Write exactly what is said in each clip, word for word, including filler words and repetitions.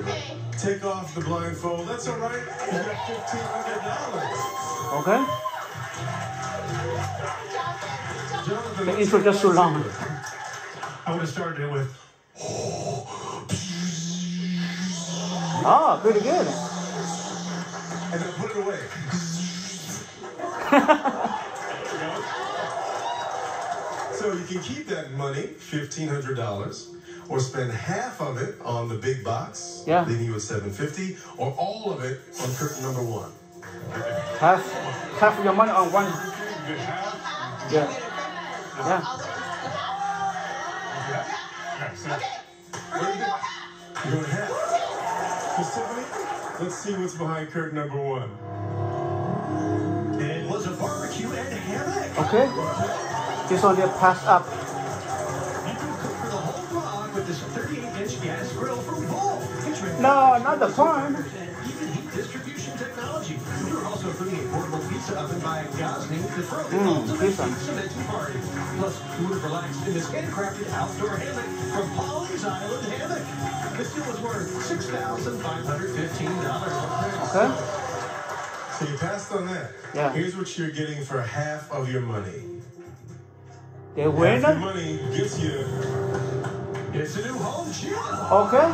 take off the blindfold. That's all right. You got fifteen hundred dollars. Okay. Jonathan, The intro just too long. I would have started it with. Oh, pretty good. And then put it away. So you can keep that money, fifteen hundred dollars, or spend half of it on the big box, yeah. leaving you with seven hundred fifty dollars, or all of it on curtain number one. Half, half of your money on one. Yeah. Yeah. You're going half. Specifically, let's see what's behind curtain number one. It was a barbecue and hammock. Okay. This one there passed up. You can cook for the whole block with this thirty-eight inch gas grill from Bull. No, not the farm. Even heat distribution technology. You're also including a portable pizza oven by Gosney, the frozen Mm, pizza. pizza party. Plus, you would have relaxed in this handcrafted outdoor hammock from Polly's Island Hammock. This deal was worth six thousand five hundred fifteen dollars. Okay. So you passed on that. Yeah. Here's what you're getting for half of your money. They win Half it? your money gets you. It's a new home gym. Okay.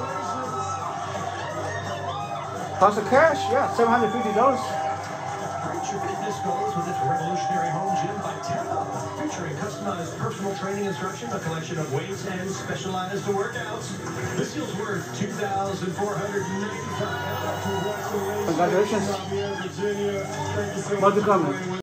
Plus the cash, yeah, seven hundred fifty dollars. Reach your fitness goals with this revolutionary home gym by Tempo, featuring customized personal training instruction, a collection of weights and specialized workouts. This deal's worth two thousand four hundred ninety-five dollars. Congratulations. Virginia. Thank you so much. More to come.